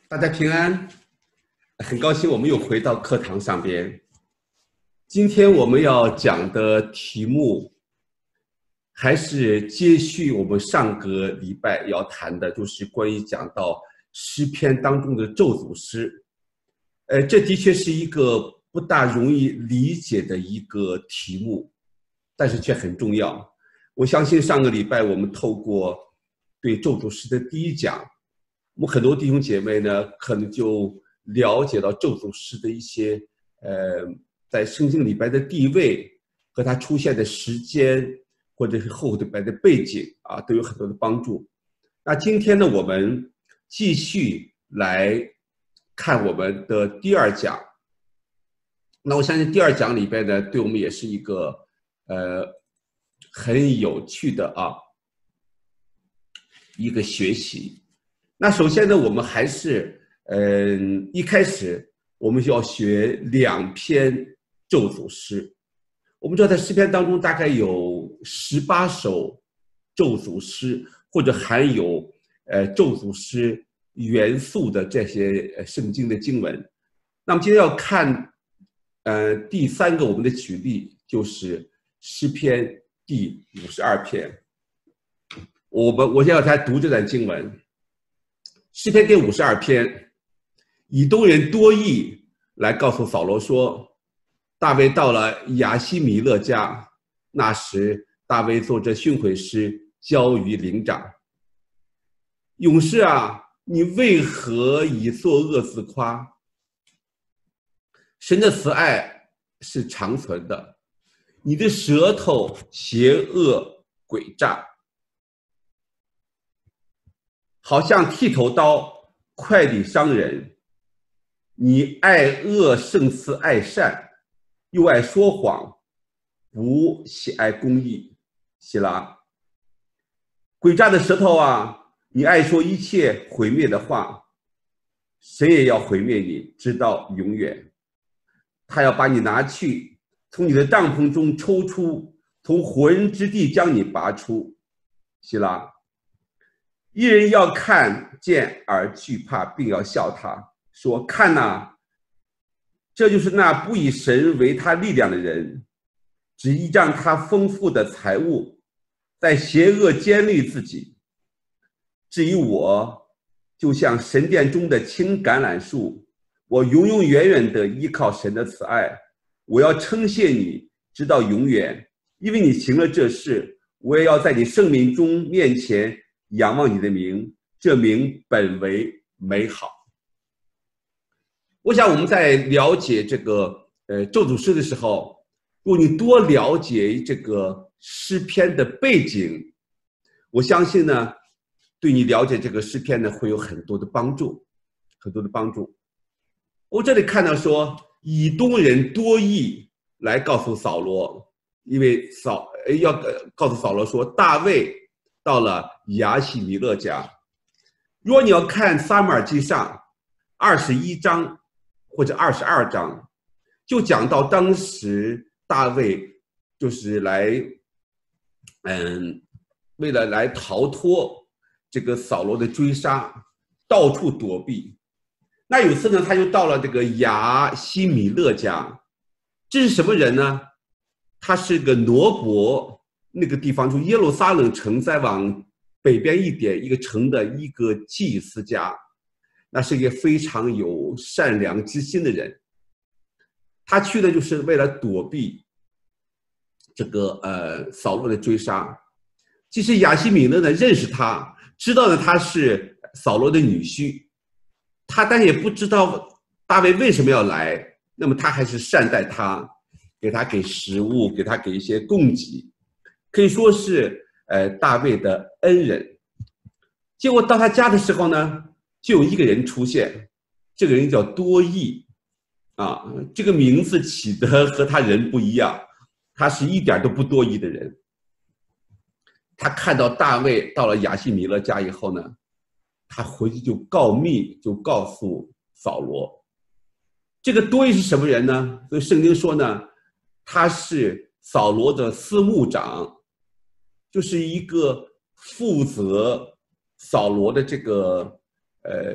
大家平安，很高兴我们又回到课堂上边。今天我们要讲的题目还是接续我们上个礼拜要谈的，就是关于讲到诗篇当中的咒诅诗。这的确是一个不大容易理解的一个题目，但是却很重要。我相信上个礼拜我们透过对咒诅诗的第一讲，我们很多弟兄姐妹呢，可能就了解到咒诅诗的一些在圣经里边的地位和它出现的时间，或者是后边的背景啊，都有很多的帮助。那今天呢，我们继续来看我们的第二讲。那我相信第二讲里边呢，对我们也是一个很有趣的一个学习。那首先呢，我们还是一开始我们就要学2篇咒诅诗。我们知道在诗篇当中大概有18首咒诅诗，或者含有咒诅诗元素的这些圣经的经文。那么今天要看第3个我们的举例，就是诗篇第52篇。我现在来读这段经文。诗篇第52篇，以东人多益来告诉扫罗说，大卫到了亚希米勒家，那时大卫做着训诲诗，交于灵长。勇士啊，你为何以作恶自夸？神的慈爱是长存的，你的舌头邪恶诡诈，好像剃头刀，快地伤人。你爱恶胜似爱善，又爱说谎，不喜爱公义。希拉，诡诈的舌头啊，你爱说一切毁灭的话，谁也要毁灭你，直到永远。他要把你拿去，从你的帐篷中抽出，从活人之地将你拔出。希拉，一人要看见而惧怕，并要笑他，说：看哪，这就是那不以神为他力量的人，只依仗他丰富的财物，在邪恶坚立自己。至于我，就像神殿中的青橄榄树，我永永远远地依靠神的慈爱。我要称谢你，直到永远，因为你行了这事。我也要在你圣民中面前仰望你的名，这名本为美好。我想我们在了解这个咒诅诗的时候，如果你多了解这个诗篇的背景，我相信呢，对你了解这个诗篇呢会有很多的帮助，很多的帮助。我这里看到说，以东人多益来告诉扫罗，因为要告诉扫罗说，大卫到了亚希米勒家。如果你要看撒母耳记上21章或者22章，就讲到当时大卫就是为了来逃脱这个扫罗的追杀，到处躲避。那有次呢，他就到了这个亚希米勒家。这是什么人呢？他是个挪伯那个地方，就耶路撒冷城再往北边一点一个城的一个祭司家，那是一个非常有善良之心的人。他去的就是为了躲避这个扫罗的追杀。其实亚希米勒呢认识他，知道呢他是扫罗的女婿，但也不知道大卫为什么要来，那么他还是善待他，给食物，给一些供给，可以说是大卫的恩人。结果到他家的时候呢，就有一个人出现，这个人叫多益啊，这个名字起得和他人不一样，他是一点都不多益的人。他看到大卫到了亚希米勒家以后呢，他回去就告密，就告诉扫罗。这个多益是什么人呢？所以圣经说呢，他是扫罗的司牧长，就是一个负责扫罗的这个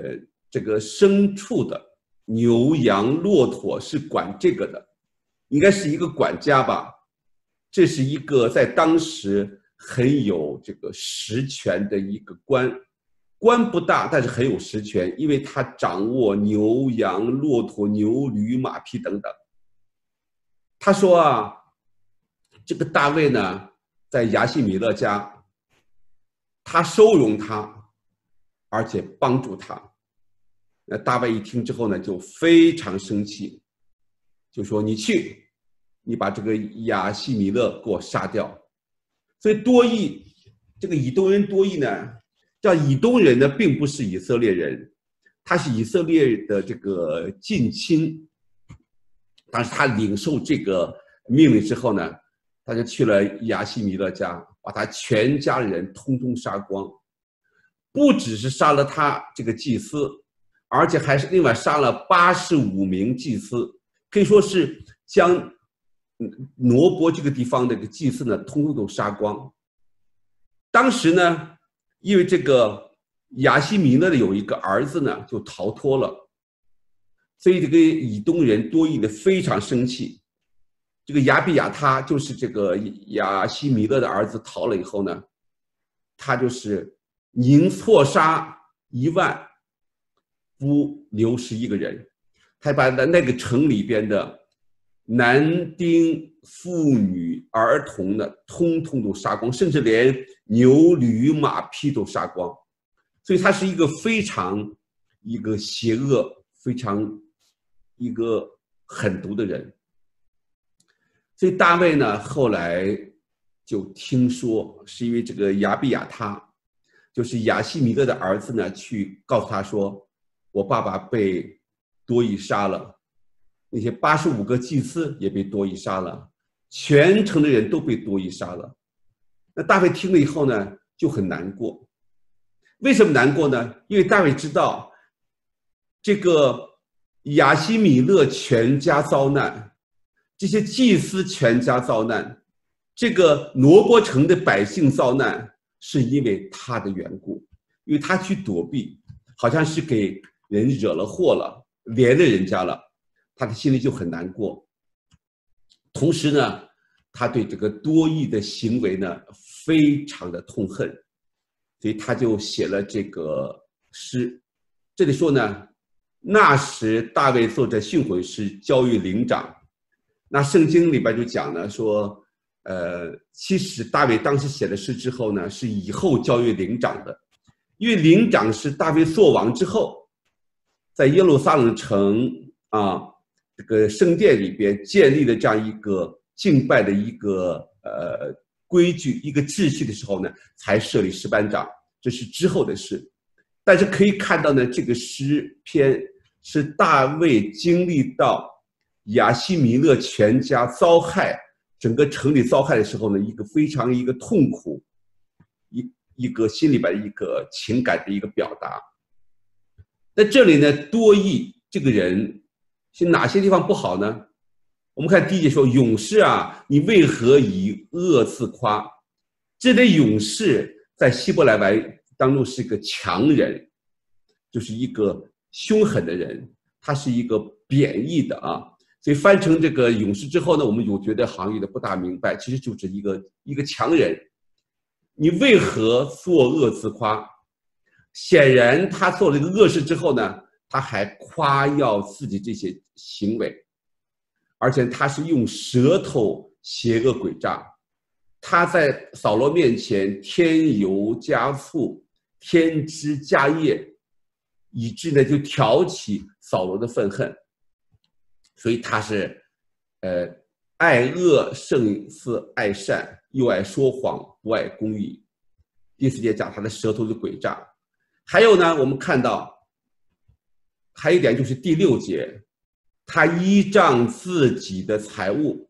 这个牲畜的，牛羊骆驼是管这个的，应该是一个管家吧。这是一个在当时很有这个实权的一个官，官不大，但是很有实权，因为他掌握牛羊骆驼牛驴马匹等等。他说啊，这个大卫呢，在亚希米勒家，他收容他，而且帮助他。那大卫一听之后呢，就非常生气，就说你去，你把这个亚希米勒给我杀掉。所以多益这个以东人多益呢，叫以东人呢，并不是以色列人，他是以色列的这个近亲。当时他领受这个命令之后呢，他就去了亚希米勒家，把他全家人通通杀光，不只是杀了他这个祭司，而且还是另外杀了85名祭司，可以说是将挪伯这个地方的这个祭司呢，通通都杀光。当时呢，因为这个亚希米勒的有一个儿子呢，就逃脱了，所以这个以东人多益的非常生气。这个亚比亚他就是这个亚希米勒的儿子逃了以后呢，他就是宁错杀1万，不留11个人，他把那个城里边的男丁、妇女、儿童的通通都杀光，甚至连牛驴马匹都杀光。所以他是一个非常邪恶、非常狠毒的人。所以大卫呢，后来就听说，是因为这个亚比亚他，就是亚希米勒的儿子呢，去告诉他说，我爸爸被多益杀了，那些85个祭司也被多益杀了，全城的人都被多益杀了。那大卫听了以后呢，就很难过。为什么难过呢？因为大卫知道，这个亚希米勒全家遭难，这些祭司全家遭难，这个挪伯城的百姓遭难，是因为他的缘故，因为他去躲避，好像是给人惹了祸了，连累人家了，他的心里就很难过。同时呢，他对这个多益的行为呢，非常的痛恨，所以他就写了这个诗。这里说呢，那时大卫做着训诲师，交与灵长。那圣经里边就讲呢，说其实大卫当时写的诗之后呢，是以后交与灵长的，因为灵长是大卫作王之后，在耶路撒冷城这个圣殿里边建立的这样一个敬拜的一个规矩、一个秩序的时候呢，才设立诗班长，这是之后的事。但是可以看到呢，这个诗篇是大卫经历到亚希米勒全家遭害，整个城里遭害的时候呢，一个非常痛苦，一个心里边一个情感的一个表达。那这里呢，多益这个人是哪些地方不好呢？我们看第一节说，勇士啊，你为何以恶自夸？这里勇士在希伯来文当中是一个强人，就是一个凶狠的人，他是一个贬义的啊。所以翻成这个勇士之后呢，我们有觉得好像有点不大明白，其实就是一个强人。你为何作恶自夸？显然他做了这个恶事之后呢，他还夸耀自己这些行为，而且他是用舌头邪恶诡诈。他在扫罗面前添油加醋，添枝加叶，以致呢就挑起扫罗的愤恨。所以他是爱恶胜似爱善，又爱说谎，不爱公义。第4节讲他的舌头的诡诈。还有呢，我们看到还有一点就是第6节，他依仗自己的财物，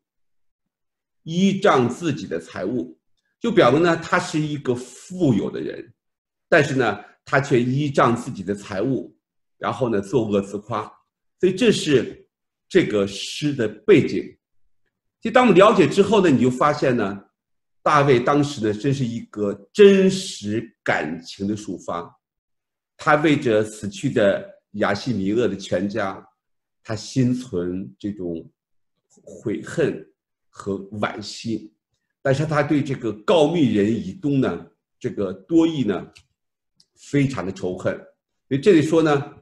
就表明呢他是一个富有的人，但是呢他却依仗自己的财物，然后呢作恶自夸。所以这是这个诗的背景。其实当我们了解之后呢，你就发现呢，大卫当时呢真是一个真实感情的抒发。他为着死去的亚西米勒的全家，他心存这种悔恨和惋惜，但是他对这个告密人以东呢，这个多益呢，非常的仇恨。所以这里说呢，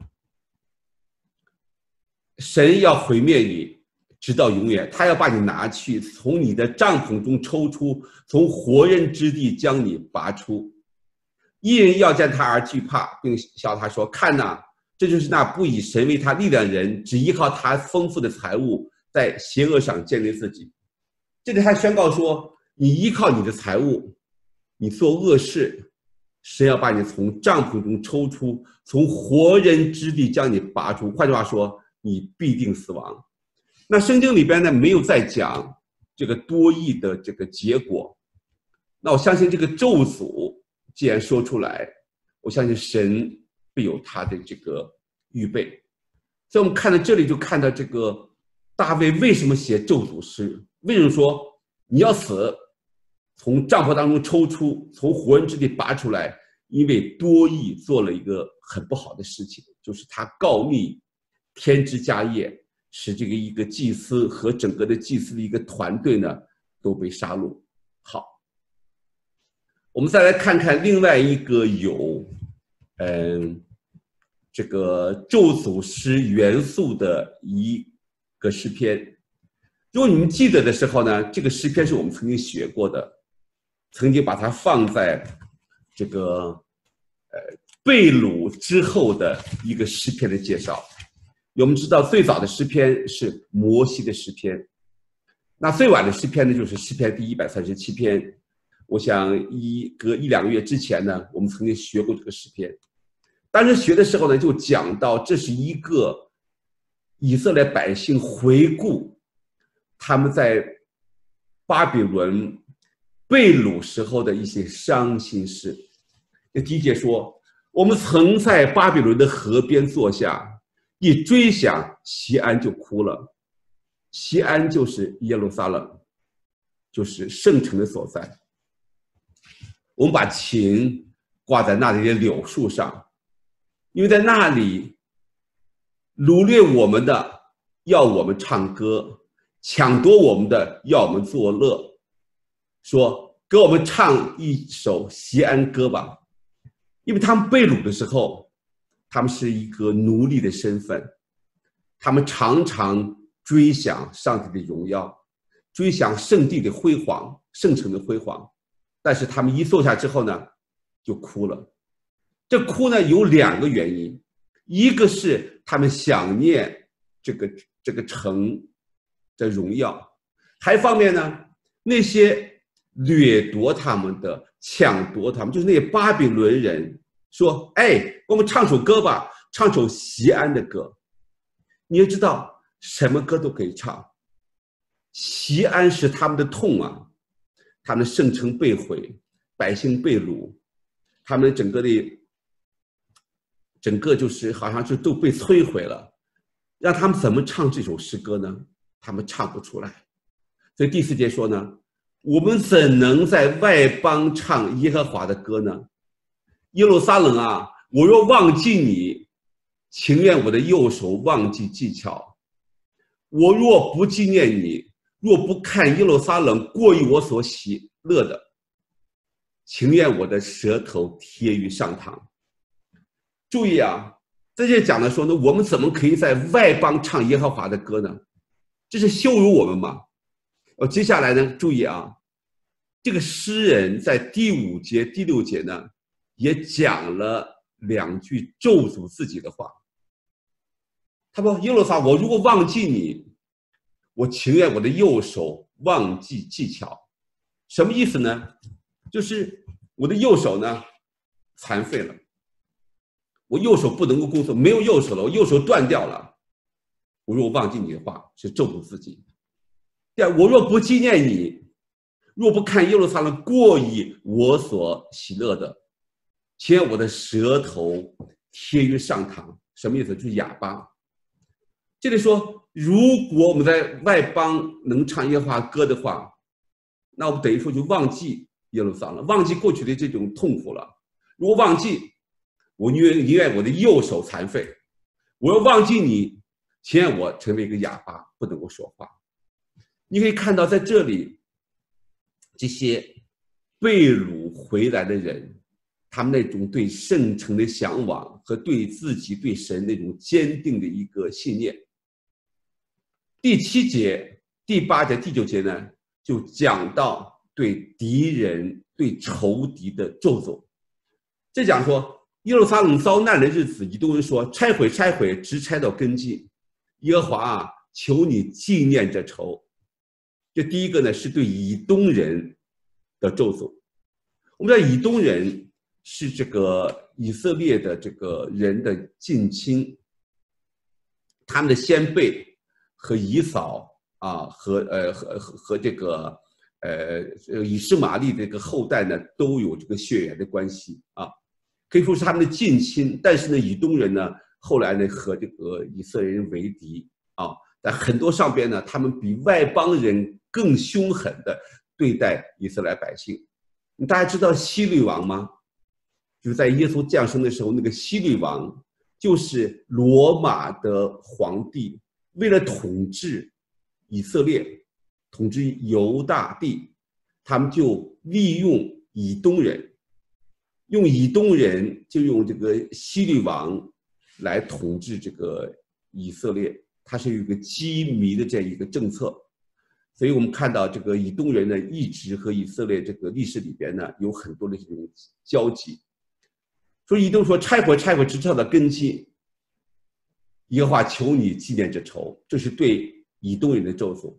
神要毁灭你，直到永远，他要把你拿去，从你的帐篷中抽出，从活人之地将你拔出。一人要见他而惧怕，并笑他说：“看哪，这就是那不以神为他力量的人，只依靠他丰富的财物，在邪恶上建立自己。”这里还宣告说，你依靠你的财物，你做恶事，神要把你从帐篷中抽出，从活人之地将你拔出。换句话说，你必定死亡。那圣经里边呢，没有再讲这个多益的这个结果。那我相信这个咒诅既然说出来，我相信神必有他的这个预备。所以我们看到这里就看到这个大卫为什么写咒诅诗，为什么说你要死，从帐篷当中抽出，从活人之地拔出来？因为多益做了一个很不好的事情，就是他告密添枝加叶，使这个一个祭司和整个的祭司的一个团队呢都被杀戮。好，我们再来看看另外一个有这个咒诅诗元素的一个诗篇。如果你们记得的时候呢，这个诗篇是我们曾经学过的，曾经把它放在这个被掳之后的一个诗篇的介绍。我们知道最早的诗篇是摩西的诗篇，那最晚的诗篇呢就是诗篇第137篇。我想隔一两个月之前呢，我们曾经学过这个诗篇。当时学的时候呢，就讲到这是一个以色列百姓回顾他们在巴比伦被掳时候的一些伤心事。这第一节说，我们曾在巴比伦的河边坐下，一追想西安就哭了。西安就是耶路撒冷，就是圣城的所在。我们把琴挂在那里的柳树上，因为在那里掳掠我们的要我们唱歌，抢夺我们的要我们作乐，说给我们唱一首西安歌吧。因为他们被掳的时候，他们是一个奴隶的身份，他们常常追想上帝的荣耀，追想圣地的辉煌，圣城的辉煌，但是他们一坐下之后呢，就哭了。这哭呢有两个原因，一个是他们想念这个城的荣耀，还一方面呢，那些掠夺他们的、抢夺他们，就是那些巴比伦人说：“哎，我们唱首歌吧，唱首西安的歌。”你要知道，什么歌都可以唱。西安是他们的痛啊，他们的圣城被毁，百姓被掳，他们整个就是好像是都被摧毁了，让他们怎么唱这首诗歌呢？他们唱不出来。所以第4节说呢，我们怎能在外邦唱耶和华的歌呢？耶路撒冷啊，我若忘记你，情愿我的右手忘记技巧。我若不纪念你，若不看耶路撒冷过于我所喜乐的，情愿我的舌头贴于上膛。注意啊，在这讲的说呢，我们怎么可以在外邦唱耶和华的歌呢？这是羞辱我们吗？接下来呢，注意啊，这个诗人在第5节、第6节呢，也讲了2句咒诅自己的话。他说：“耶路撒，我如果忘记你，我情愿我的右手忘记技巧。”什么意思呢？就是我的右手呢残废了，我右手不能够工作，没有右手了，我右手断掉了。我若忘记你的话，是咒诅自己。第二，我若不纪念你，若不看耶路撒冷过于我所喜乐的，情愿我的舌头贴于上膛。什么意思？就是哑巴。这里说，如果我们在外邦能唱耶和华歌的话，那我们等于说就忘记耶路撒冷，忘记过去的这种痛苦了。如果忘记，我宁愿我的右手残废， 我要忘记你，请让我成为一个哑巴，不能够说话。你可以看到，在这里，这些被掳回来的人，他们那种对圣城的向往和对自己、对神那种坚定的一个信念。第7节、第8节、第9节呢，就讲到对敌人、对仇敌的咒诅。这讲说，耶路撒冷遭难的日子，以东人说：“拆毁，拆毁，直拆到根基。耶和华啊，求你纪念这仇。”这第一个呢，是对以东人的咒诅。我们知道以东人是这个以色列的这个人的近亲，他们的先辈和以扫啊，和这个以实玛利的这个后代呢，都有这个血缘的关系啊，可以说是他们的近亲。但是呢，以东人呢，后来呢和这个以色列人为敌啊，在很多上边呢，他们比外邦人更凶狠的对待以色列百姓。大家知道希律王吗？就是在耶稣降生的时候，那个希律王就是罗马的皇帝，为了统治以色列、统治犹大地，他们就利用以东人，用这个希律王来统治这个以色列，他是有一个机密的这样一个政策。所以我们看到这个以东人呢，一直和以色列这个历史里边呢有很多的这种交集。所以以东说：“拆毁，拆毁，直到根基。耶和华求你纪念这仇。”这是对以东人的咒诅。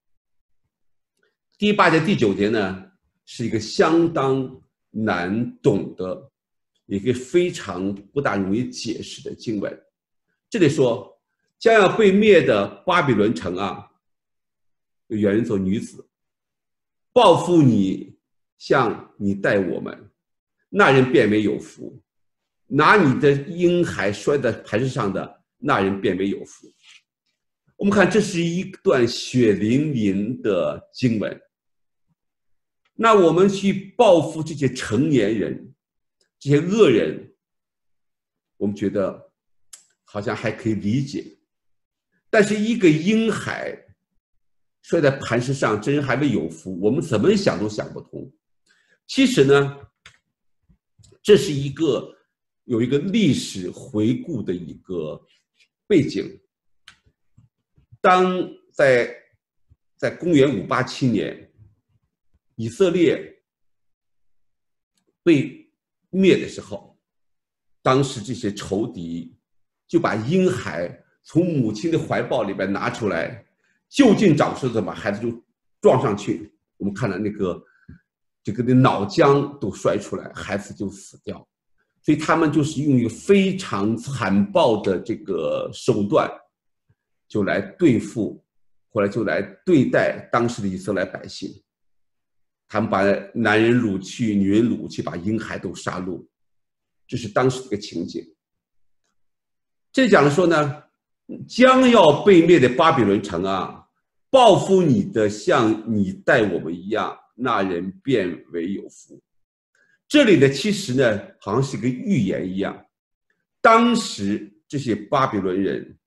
第8节、第9节呢，是一个相当难懂的，一个非常不大容易解释的经文。这里说，将要被灭的巴比伦城啊，原人做女子，报复你，像你待我们，那人变为有福；拿你的婴孩摔在磐石上的，那人变为有福。我们看，这是一段血淋淋的经文。那我们去报复这些成年人，这些恶人，我们觉得好像还可以理解。但是一个婴孩摔在磐石上，真还未有福，我们怎么想都想不通。其实呢，这是有一个历史回顾的一个背景。当在公元587年，以色列被灭的时候，当时这些仇敌就把婴孩从母亲的怀抱里边拿出来，就近找石头把孩子就撞上去。我们看到这个脑浆都摔出来，孩子就死掉。所以他们就是用一个非常残暴的这个手段，就来对付，后来就来对待当时的以色列百姓。他们把男人掳去，女人掳去，把婴孩都杀戮，这是当时的一个情景。这讲的说呢，将要被灭的巴比伦城啊，报复你的像你待我们一样，那人变为有福。这里的其实呢，好像是一个预言一样。当时这些巴比伦人，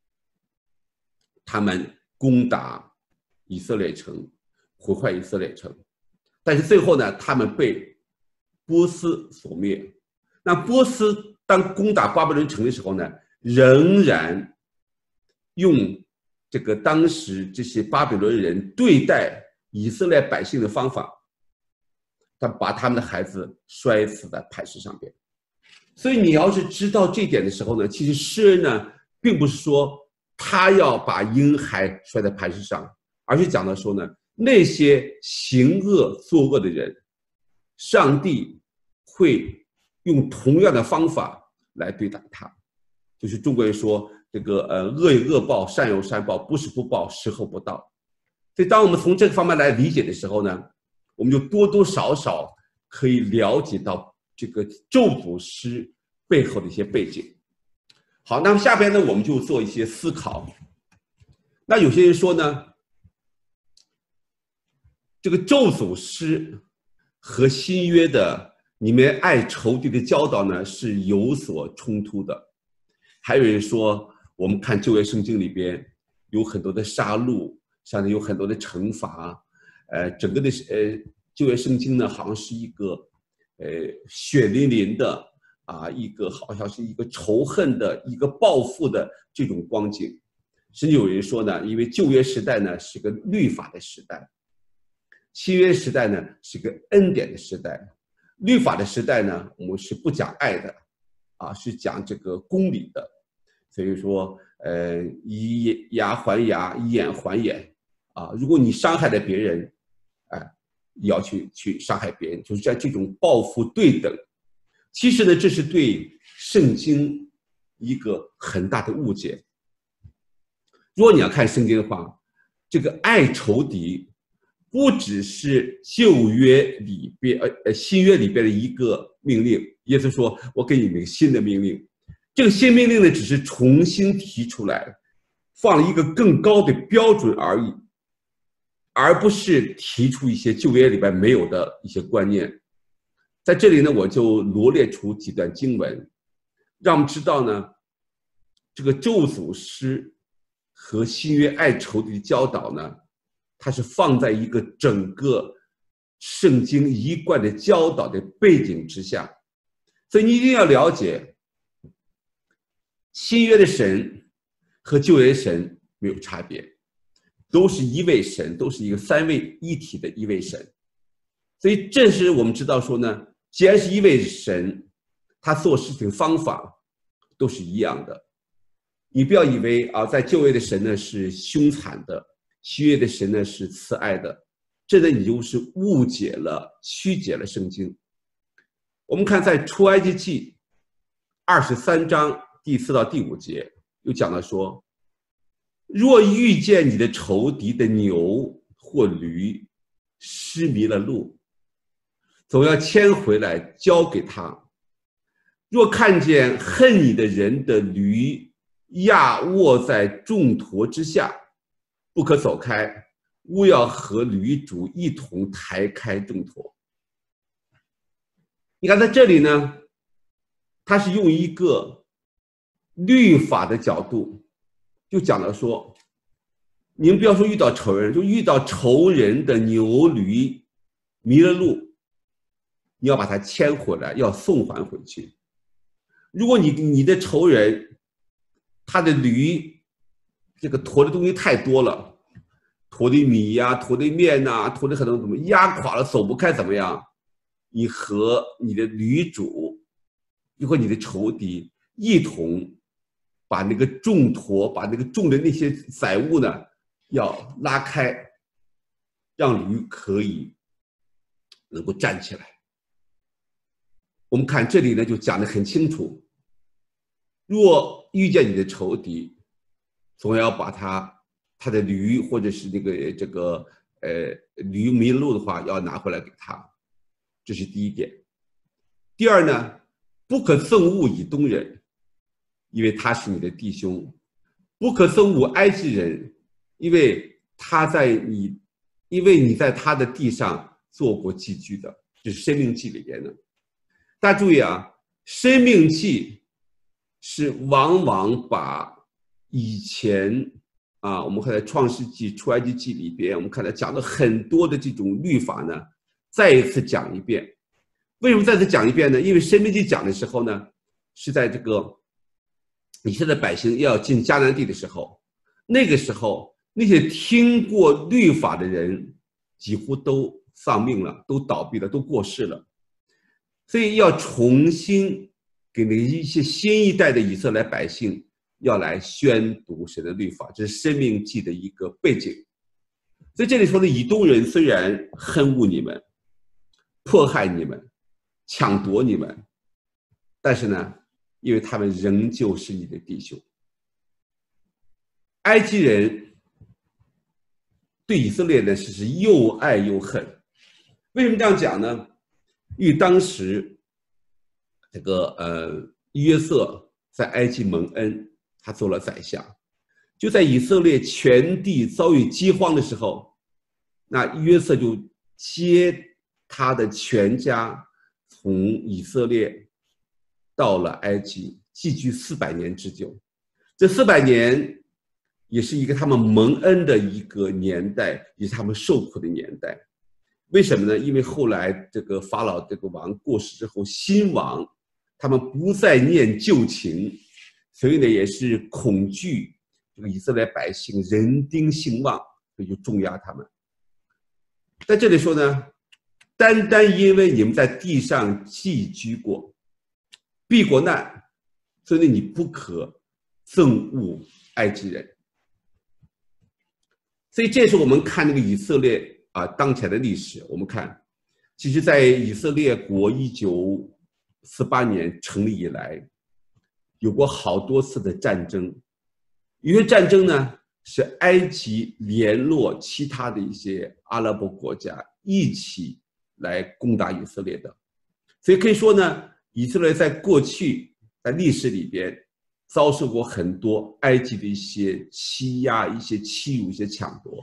他们攻打以色列城，毁坏以色列城，但是最后呢，他们被波斯所灭。那波斯当攻打巴比伦城的时候呢，仍然用这个当时这些巴比伦人对待以色列百姓的方法，他把他们的孩子摔死在磐石上边。所以你要是知道这点的时候呢，其实诗人呢，并不是说他要把婴孩摔在磐石上，而是讲到说呢，那些行恶作恶的人，上帝会用同样的方法来对待他。就是中国人说这个恶有恶报，善有善报，不是不报，时候不到。所以当我们从这个方面来理解的时候呢，我们就多多少少可以了解到这个咒诅诗背后的一些背景。好，那么下边呢，我们就做一些思考。那有些人说呢，这个咒诅诗和新约的你们爱仇敌的教导呢是有所冲突的。 还有人说，我们看旧约圣经里边有很多的杀戮，上面有很多的惩罚，整个的旧约圣经呢，好像是一个血淋淋的一个好像是一个仇恨的一个报复的这种光景。甚至有人说呢，因为旧约时代呢是个律法的时代，新约时代呢是个恩典的时代。律法的时代呢，我们是不讲爱的，是讲这个公理的。所以说，以牙还牙，以眼还眼，如果你伤害了别人，要去伤害别人，就是在这种报复对等。其实呢，这是对圣经一个很大的误解。如果你要看圣经的话，这个爱仇敌不只是旧约里边新约里边的一个命令。耶稣说，我给你们一个新的命令，这个新命令呢只是重新提出来，放了一个更高的标准而已，而不是提出一些旧约里边没有的一些观念。在这里呢，我就罗列出几段经文，让我们知道呢，这个咒诅诗和新约爱仇敌的教导呢，它是放在一个整个圣经一贯的教导的背景之下。所以你一定要了解，新约的神和旧约神没有差别，都是一位神，都是一个三位一体的一位神。所以这是我们知道说呢，既然是一位神，他做事情方法都是一样的。你不要以为在旧约的神呢是凶残的，新约的神呢是慈爱的，这呢你就是误解了、曲解了圣经。我们看在出埃及记23章第4到第5节，有讲到说，若遇见你的仇敌的牛或驴失迷了路，总要牵回来交给他。若看见恨你的人的驴压卧在重驮之下，不可走开，务要和驴主一同抬开重驮。你看在这里呢，他是用一个律法的角度，就讲了说，你们不要说遇到仇人，就遇到仇人的牛驴迷了路，你要把它牵回来，要送还回去。如果你的仇人他的驴这个驮的东西太多了，驮的米呀、驮的面呐、驮的很多怎么压垮了，走不开怎么样？你和你的驴主，你和你的仇敌一同把那个重驮，把那个重的那些载物呢，要拉开，让驴可以能够站起来。我们看这里呢，就讲得很清楚，若遇见你的仇敌，总要把他的驴或者是这个驴迷路的话，要拿回来给他。这是第一点。第二呢，不可憎恶以东人，因为他是你的弟兄；不可憎恶埃及人，因为你在他的地上做过寄居的。这是《生命记》里边的。大家注意《生命记》是往往把以前我们看在《创世纪》《出埃及记》里边，我们看到讲了很多的这种律法呢，再一次讲一遍。为什么再次讲一遍呢？因为《申命记》讲的时候呢，是在这个以色列百姓要进迦南地的时候，那个时候那些听过律法的人几乎都丧命了，都倒闭了，都过世了。所以要重新给那一些新一代的以色列百姓要来宣读神的律法，这是《申命记》的一个背景。所以这里说的以东人虽然恨恶你们、迫害你们、抢夺你们，但是呢，因为他们仍旧是你的弟兄。埃及人对以色列呢是又爱又恨。为什么这样讲呢？因为当时这个约瑟在埃及蒙恩，他做了宰相。就在以色列全地遭遇饥荒的时候，那约瑟就接他的全家从以色列到了埃及， 寄居400年之久。这400年也是一个他们蒙恩的一个年代，也是他们受苦的年代。为什么呢？因为后来这个法老这个王过世之后，新王他们不再念旧情，所以呢也是恐惧这个以色列百姓人丁兴旺，所以就重压他们。在这里说呢，单单因为你们在地上寄居过，避过难，所以你不可憎恶埃及人。所以这是我们看那个以色列当前的历史，我们看，其实在以色列国1948年成立以来，有过好多次的战争。有些战争呢是埃及联络其他的一些阿拉伯国家一起来攻打以色列的。所以可以说呢，以色列在过去在历史里边遭受过很多埃及的一些欺压、一些欺辱、一些抢夺。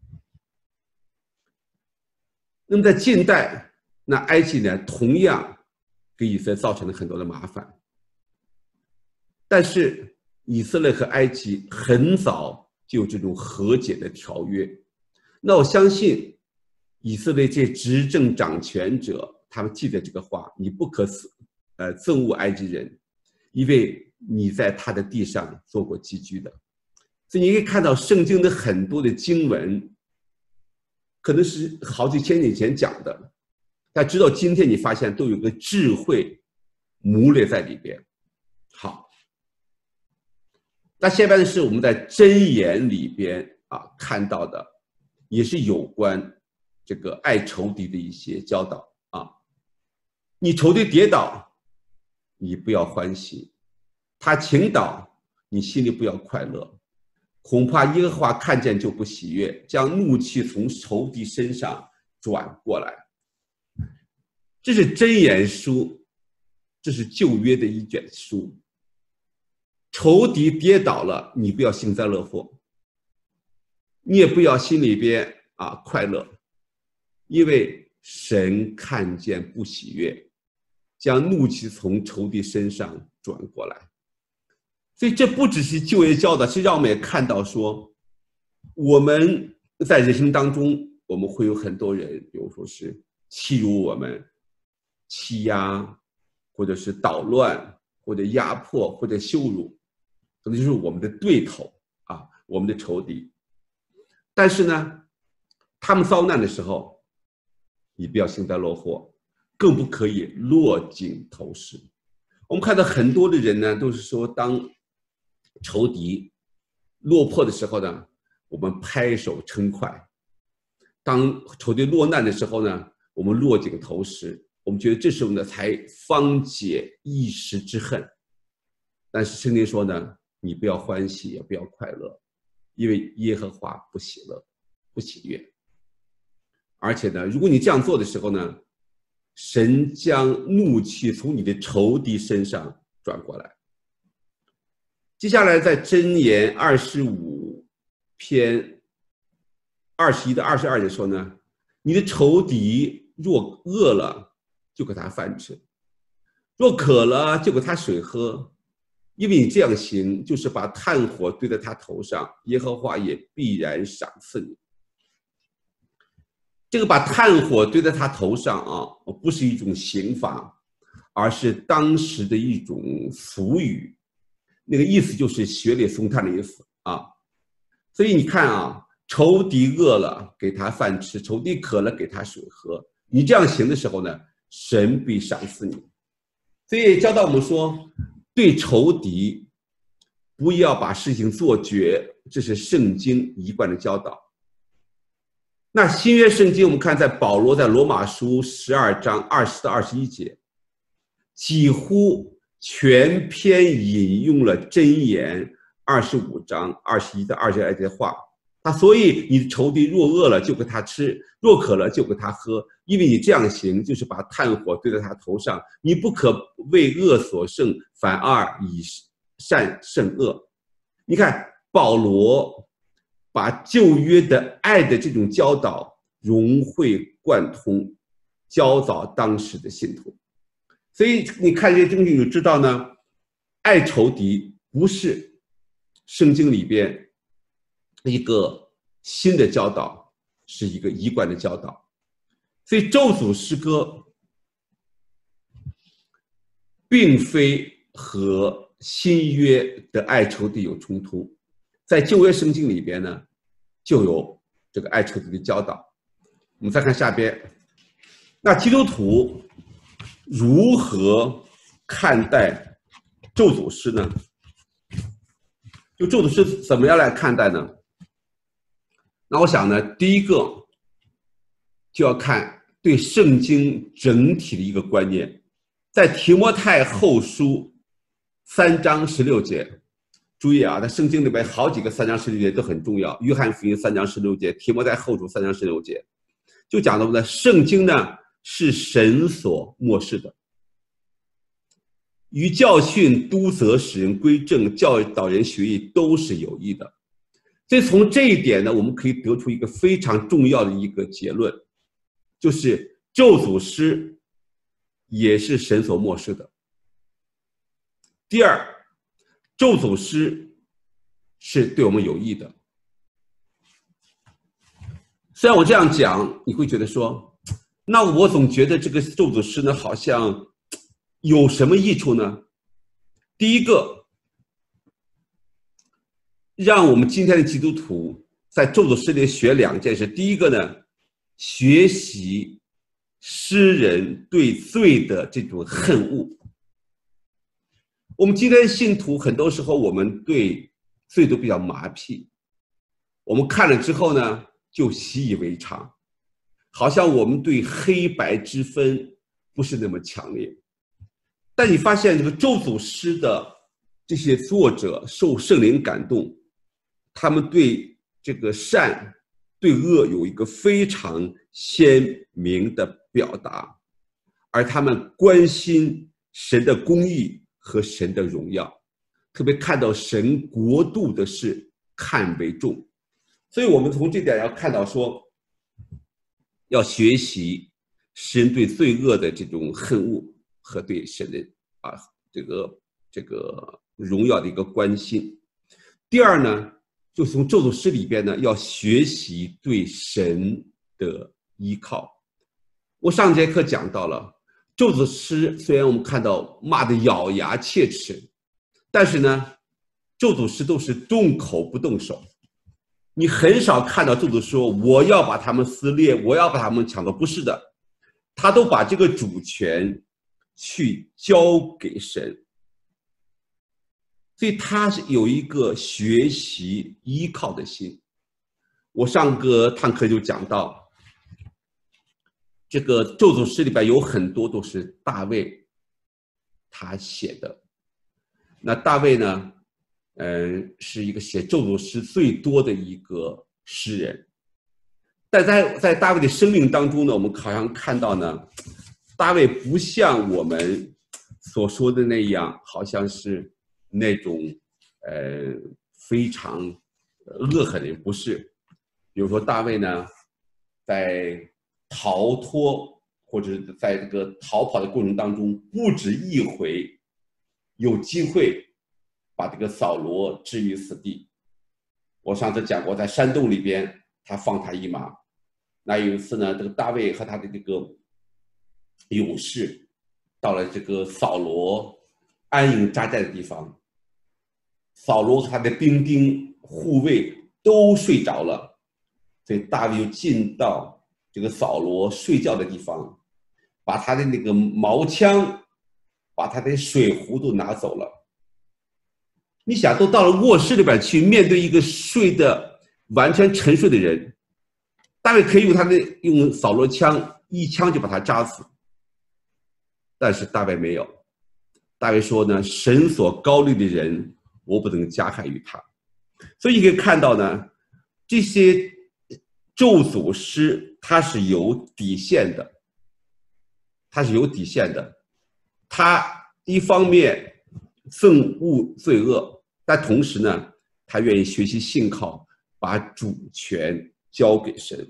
那么在近代，那埃及呢同样给以色列造成了很多的麻烦。但是以色列和埃及很早就有这种和解的条约。那我相信以色列这执政掌权者，他们记得这个话：你不可憎恶埃及人，因为你在他的地上做过寄居的。所以你可以看到圣经的很多的经文，可能是好几千年前讲的，但直到今天你发现都有个智慧谋略在里边。好，那下边是我们在箴言里边看到的，也是有关这个爱仇敌的一些教导啊。你仇敌跌倒，你不要欢喜；他倾倒，你心里不要快乐。恐怕耶和华看见就不喜悦，将怒气从仇敌身上转过来。这是箴言书，这是旧约的一卷书。仇敌跌倒了，你不要幸灾乐祸，你也不要心里边快乐，因为神看见不喜悦，将怒气从仇敌身上转过来。所以这不只是旧约教导，其实让我们也看到说，我们在人生当中，我们会有很多人，比如说是欺辱我们、欺压，或者是捣乱，或者压迫，或者羞辱，可能就是我们的对头我们的仇敌。但是呢，他们遭难的时候，你不要幸灾乐祸，更不可以落井投石。我们看到很多的人呢，都是说当仇敌落魄的时候呢，我们拍手称快；当仇敌落难的时候呢，我们落井投石。我们觉得这时候呢，才方解一时之恨。但是圣经说呢，你不要欢喜，也不要快乐，因为耶和华不喜乐，不喜悦。而且呢，如果你这样做的时候呢，神将怒气从你的仇敌身上转过来。接下来在箴言25篇21到22节说呢，你的仇敌若饿了，就给他饭吃；若渴了，就给他水喝。因为你这样行，就是把炭火堆在他头上，耶和华也必然赏赐你。这个把炭火堆在他头上不是一种刑罚，而是当时的一种俗语，那个意思就是血里送炭的意思所以你看仇敌饿了给他饭吃，仇敌渴了给他水喝。你这样行的时候呢，神必赏赐你。所以教导我们说，对仇敌不要把事情做绝，这是圣经一贯的教导。那新约圣经我们看，在保罗在罗马书12章20到21节，几乎全篇引用了箴言25章21到22节的话。所以你的仇敌若饿了就给他吃，若渴了就给他喝，因为你这样行，就是把炭火堆在他头上。你不可为恶所胜，反而以善胜恶。你看保罗把旧约的爱的这种教导融会贯通，教导当时的信徒。所以你看这些证据就知道呢， 爱仇敌不是圣经里边一个新的教导，是一个一贯的教导。所以咒诅诗歌并非和新约的爱仇敌有冲突，在旧约圣经里边呢，就有这个爱仇敌的教导。我们再看下边，那基督徒如何看待咒诅诗呢？就咒诅诗怎么样来看待呢？那我想呢，第一个就要看对圣经整体的一个观念。在提摩太后书3章16节，注意啊，在圣经里边好几个3章16节都很重要。约翰福音3章16节，提摩太后书3章16节，就讲到呢，圣经呢是神所默示的，于教训、督责、使人归正、教导人学义都是有益的。所以从这一点呢，我们可以得出一个非常重要的一个结论，就是咒诅诗也是神所默示的。第二，咒诅诗是对我们有益的。虽然我这样讲，你会觉得说，那我总觉得这个咒诅诗呢，好像有什么益处呢？第一个，让我们今天的基督徒在咒诅诗里学2件事。第一个呢，学习诗人对罪的这种恨恶。我们今天信徒很多时候我们对罪都比较麻痹，我们看了之后呢就习以为常，好像我们对黑白之分不是那么强烈。但你发现这个咒诅诗的这些作者受圣灵感动，他们对这个善对恶有一个非常鲜明的表达，而他们关心神的公义和神的荣耀，特别看到神国度的事看为重。所以我们从这点要看到说，要学习神对罪恶的这种恨恶和对神的这个荣耀的一个关心。第二呢，就从咒诅诗里边呢，要学习对神的依靠。我上节课讲到了，咒诅诗虽然我们看到骂得咬牙切齿，但是呢，咒诅诗都是动口不动手。你很少看到咒诅说我要把他们撕裂，我要把他们抢走，不是的，他都把这个主权去交给神。所以他是有一个学习依靠的心。我上个堂课就讲到，这个咒诅诗里边有很多都是大卫他写的。那大卫呢，是一个写咒诅诗最多的一个诗人。但在大卫的生命当中呢，我们好像看到呢，大卫不像我们所说的那样，好像是那种非常恶狠的人，不是。比如说大卫呢，在逃脱或者在这个逃跑的过程当中，不止一回有机会把这个扫罗置于死地。我上次讲过，在山洞里边他放他一马。那有一次呢，这个大卫和他的这个勇士到了这个扫罗安营扎寨的地方，扫罗和他的兵丁护卫都睡着了，所以大卫就进到这个扫罗睡觉的地方，把他的那个矛枪把他的水壶都拿走了。你想，都到了卧室里边去，面对一个睡的完全沉睡的人，大卫可以用扫罗枪一枪就把他扎死，但是大卫没有。大卫说呢，神所膏立的人，我不能加害于他。所以你可以看到呢，这些咒诅诗它是有底线的，它是有底线的。他一方面憎恶罪恶，但同时呢，他愿意学习信靠，把主权交给神。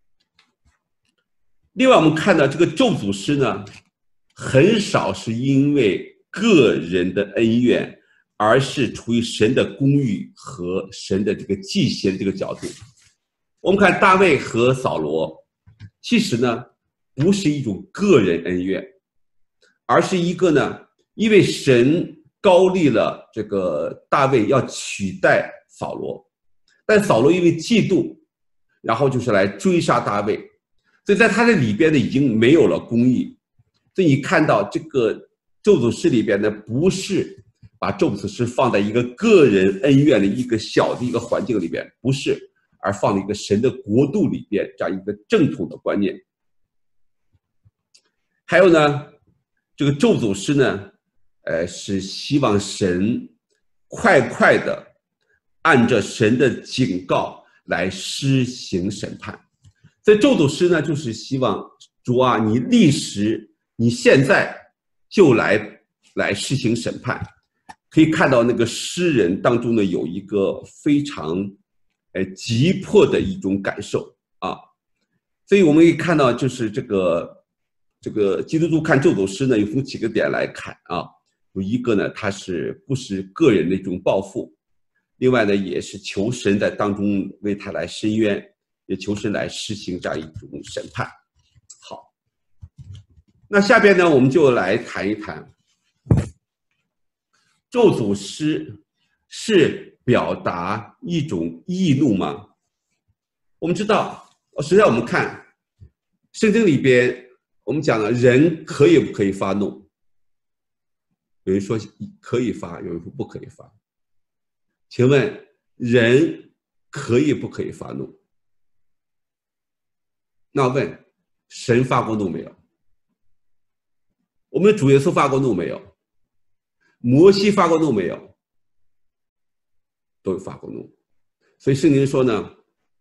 另外我们看到这个咒诅诗呢，很少是因为个人的恩怨而是出于神的公义和神的这个祭邪的这个角度。我们看大卫和扫罗，其实呢不是一种个人恩怨，而是一个呢，因为神高立了这个大卫要取代扫罗，但扫罗因为嫉妒，然后就是来追杀大卫，所以在他的里边呢已经没有了公义。所以你看到这个咒诅诗里边呢，不是把咒诅诗放在一个个人恩怨的一个小的一个环境里边，不是，而放在一个神的国度里边这样一个正统的观念。还有呢，这个咒诅诗呢，是希望神快的按着神的警告来施行审判。所以咒诅诗呢，就是希望主啊，你立时，你现在就来施行审判。可以看到那个诗人当中呢，有一个非常急迫的一种感受啊。所以我们可以看到，就是这个基督徒看咒诅诗呢，有从几个点来看啊。有一个呢，它不是个人的一种报复，另外呢，也是求神在当中为他来伸冤，也求神来施行这样一种审判。好，那下边呢，我们就来谈一谈咒诅诗是表达一种义怒吗？我们知道，实际上我们看圣经里边，我们讲了人可以不可以发怒？有人说可以发，有人说不可以发。请问人可以不可以发怒？那我问，神发过怒没有？我们的主耶稣发过怒没有？摩西发过怒没有？都有发过怒。所以圣经说呢，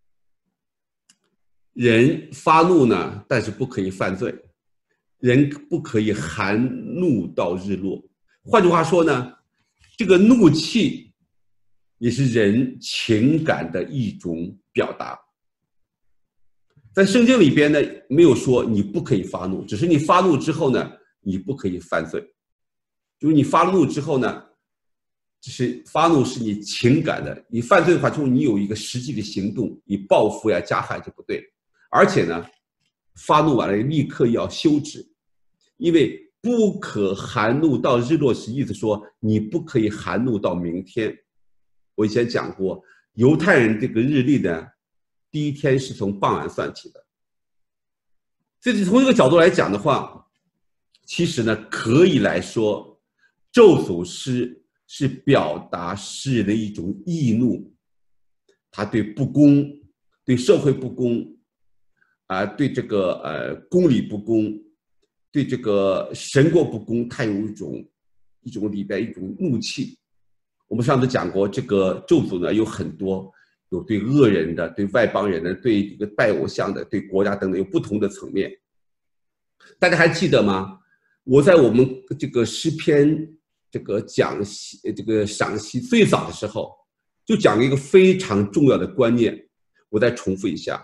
人发怒呢，但是不可以犯罪，人不可以含怒到日落。换句话说呢，这个怒气也是人情感的一种表达。在圣经里边呢，没有说你不可以发怒，只是你发怒之后呢，你不可以犯罪。就是你发怒之后呢，就是发怒是你情感的，你犯罪的话，就是你有一个实际的行动，你报复呀、加害就不对。而且呢，发怒完了立刻要休止，因为不可含怒到日落是意思说你不可以含怒到明天。我以前讲过，犹太人这个日历呢，第一天是从傍晚算起的。所以从这个角度来讲的话，其实呢，可以来说，咒诅诗是表达诗人的一种义怒，他对不公、对社会不公对这个公理不公，对这个神国不公，他有一种里边一种怒气。我们上次讲过，这个咒诅呢有很多，有对恶人的，对外邦人的，对这个拜偶像的，对国家等等，有不同的层面。大家还记得吗？我在我们这个诗篇这个赏析最早的时候，就讲了一个非常重要的观念，我再重复一下。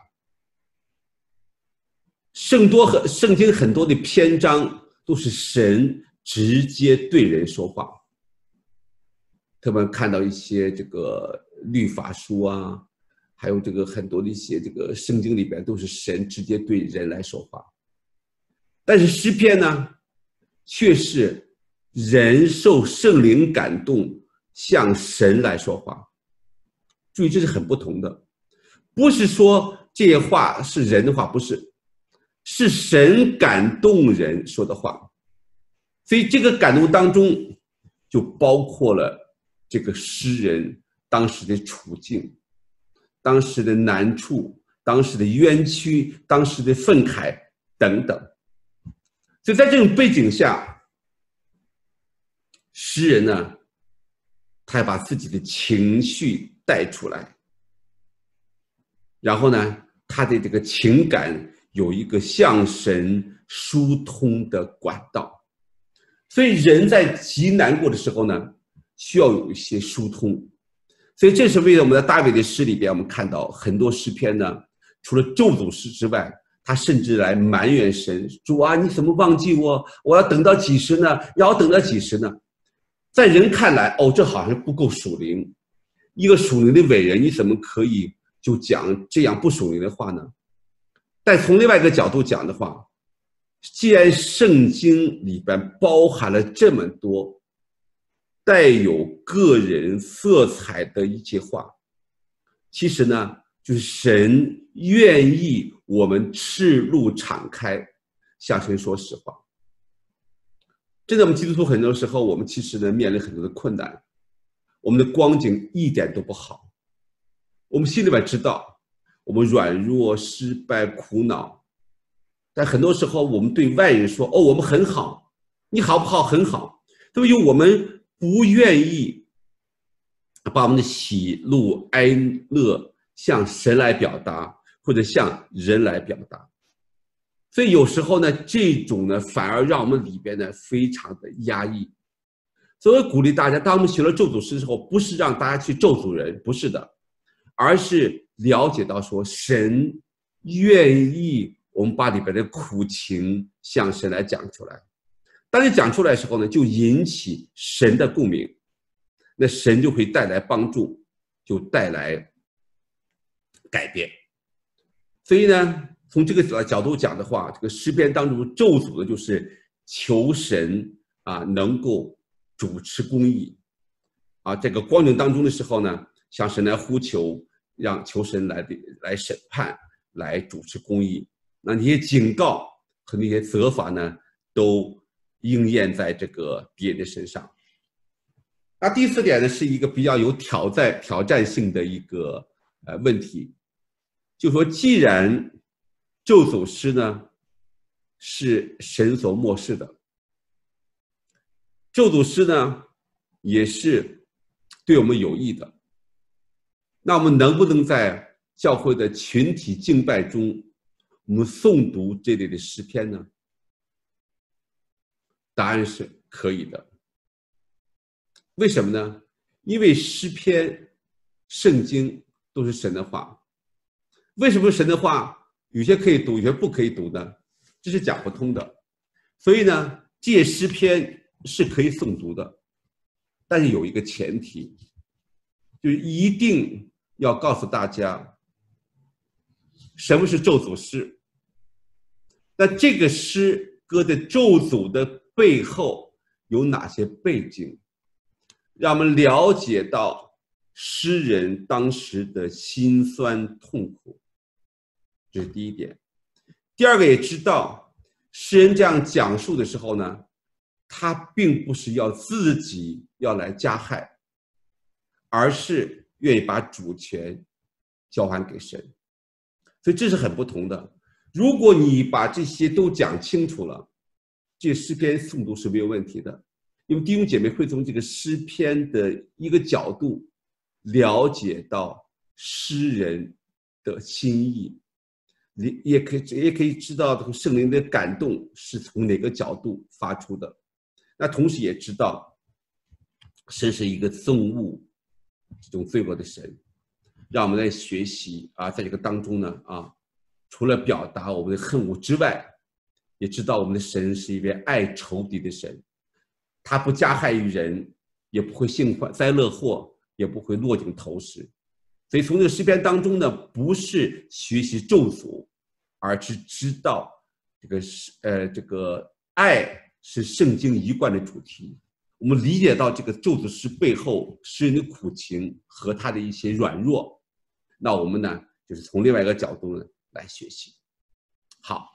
圣经很多的篇章都是神直接对人说话，特别看到一些这个律法书啊，还有这个很多的一些这个圣经里边都是神直接对人来说话。但是诗篇呢，却是人受圣灵感动向神来说话。注意，这是很不同的，不是说这些话是人的话，不是，是神感动人说的话。所以这个感动当中就包括了这个诗人当时的处境，当时的难处，当时的冤屈，当时的愤慨等等。所以在这种背景下，诗人呢，他要把自己的情绪带出来，然后呢，他的这个情感有一个向神疏通的管道。所以人在极难过的时候呢，需要有一些疏通。所以这是为了我们在大卫的诗里边，我们看到很多诗篇呢，除了咒诅诗之外，他甚至来埋怨神，主啊，你怎么忘记我？我要等到几时呢？要等到几时呢？ 在人看来，哦，这好像不够属灵。一个属灵的伟人，你怎么可以就讲这样不属灵的话呢？但从另外一个角度讲的话，既然圣经里边包含了这么多带有个人色彩的一些话，其实呢，就是神愿意我们赤露敞开，向神说实话。真的，我们基督徒很多时候，我们其实呢面临很多的困难，我们的光景一点都不好，我们心里边知道我们软弱、失败、苦恼，但很多时候我们对外人说：“哦，我们很好，你好不好？很好。”所以我们不愿意把我们的喜怒哀乐向神来表达，或者向人来表达。所以有时候呢，这种呢反而让我们里边呢非常的压抑。所以鼓励大家，当我们学了咒诅诗之后，不是让大家去咒诅人，不是的，而是了解到说神愿意我们把里边的苦情向神来讲出来。当你讲出来的时候呢，就引起神的共鸣，那神就会带来帮助，就带来改变。所以呢，从这个角度讲的话，这个诗篇当中咒诅的就是求神能够主持公义这个光景当中的时候呢，向神来呼求，让求神来审判，来主持公义。那那些警告和那些责罚呢，都应验在这个敌人的身上。那第四点呢，是一个比较有挑战性的一个问题，就说既然咒诅诗呢是神所漠视的，咒诅诗呢也是对我们有益的，那我们能不能在教会的群体敬拜中，我们诵读这类的诗篇呢？答案是可以的。为什么呢？因为诗篇、圣经都是神的话。为什么神的话有些可以读，有些不可以读呢？这是讲不通的。所以呢，这些诗篇是可以诵读的，但是有一个前提，就是一定要告诉大家什么是咒诅诗。那这个诗歌的咒诅的背后有哪些背景，让我们了解到诗人当时的辛酸痛苦，这是第一点。第二个，也知道诗人这样讲述的时候呢，他并不是要自己要来加害，而是愿意把主权交还给神。所以这是很不同的。如果你把这些都讲清楚了，这诗篇诵读是没有问题的，因为弟兄姐妹会从这个诗篇的一个角度了解到诗人的心意，也可以知道圣灵的感动是从哪个角度发出的。那同时也知道神是一个憎恶这种罪恶的神，让我们来学习在这个当中呢除了表达我们的恨恶之外，也知道我们的神是一位爱仇敌的神，他不加害于人，也不会幸灾乐祸，也不会落井投石。所以从这个诗篇当中呢，不是学习咒诅，而是知道这个爱是圣经一贯的主题。我们理解到这个咒诅诗背后诗人的苦情和他的一些软弱，那我们呢就是从另外一个角度呢来学习。好，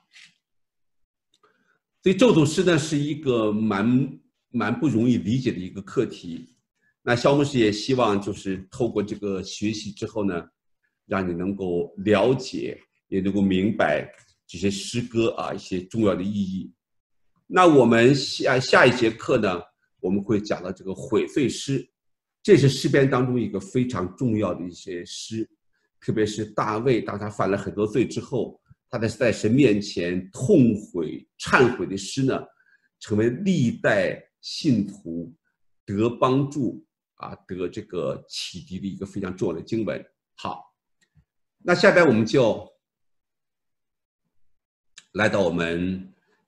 所以咒诅诗呢是一个蛮不容易理解的一个课题。那肖牧师也希望就是透过这个学习之后呢，让你能够了解，也能够明白这些诗歌一些重要的意义。那我们下一节课呢，我们会讲到这个悔罪诗，这是诗篇当中一个非常重要的一些诗，特别是大卫当他犯了很多罪之后，他在神面前痛悔忏悔的诗呢，成为历代信徒得帮助得这个启迪的一个非常重要的经文。好，那下边我们就来到我们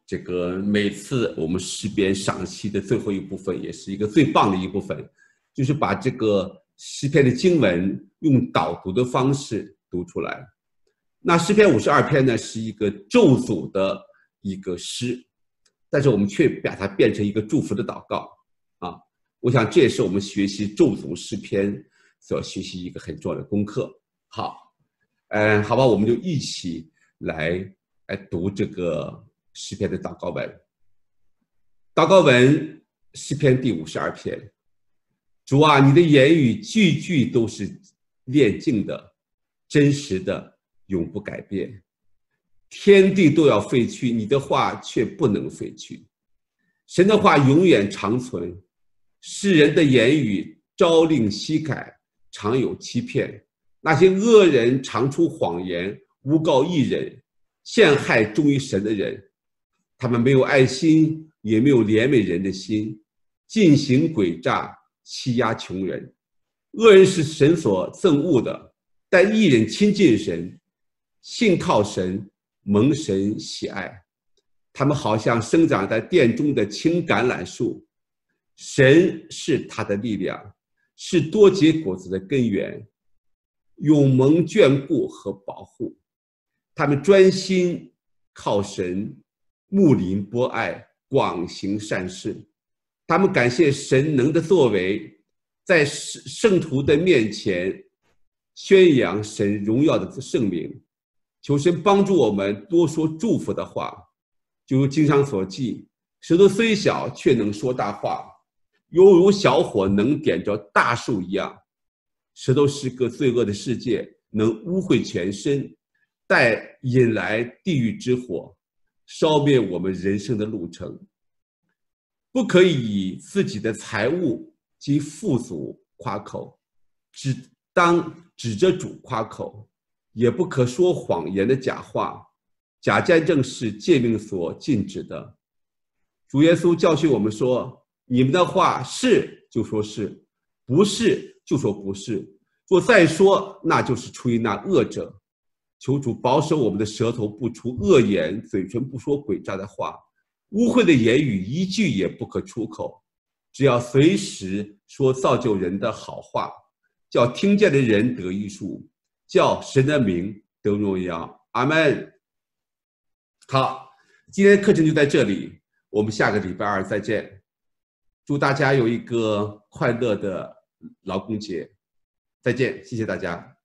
这个每次我们诗篇赏析的最后一部分，也是一个最棒的一部分，就是把这个诗篇的经文用导读的方式读出来。那诗篇52篇呢，是一个咒诅的一个诗，但是我们却把它变成一个祝福的祷告啊！我想这也是我们学习咒诅诗篇所要学习一个很重要的功课。好，好吧，我们就一起来读这个诗篇的祷告文。祷告文，诗篇第52篇。主啊，你的言语句句都是炼净的、真实的，永不改变。天地都要废去，你的话却不能废去。神的话永远长存，世人的言语朝令夕改，常有欺骗。那些恶人常出谎言，诬告义人，陷害忠于神的人。他们没有爱心，也没有怜悯人的心，尽行诡诈，欺压穷人。恶人是神所憎恶的，但义人亲近神，信靠神，蒙神喜爱。他们好像生长在殿中的青橄榄树，神是他的力量，是多结果子的根源，永蒙眷顾和保护。他们专心靠神，睦邻博爱，广行善事。他们感谢神能的作为，在圣徒的面前宣扬神荣耀的圣名。求神帮助我们多说祝福的话，就如经上所记，舌头虽小，却能说大话，犹如小火能点着大树一样。舌头是个罪恶的世界，能污秽全身，带引来地狱之火，烧灭我们人生的路程。不可以以自己的财物及富足夸口，只当指着主夸口，也不可说谎言的假话。假见证是诫命所禁止的。主耶稣教训我们说，你们的话是就说是，不是就说不是，若再说，那就是出于那恶者。求主保守我们的舌头不出恶言，嘴唇不说诡诈的话，污秽的言语一句也不可出口，只要随时说造就人的好话，叫听见的人得益处，叫神的名得荣耀。阿们。好，今天的课程就在这里，我们下个礼拜二再见。祝大家有一个快乐的劳工节，再见，谢谢大家。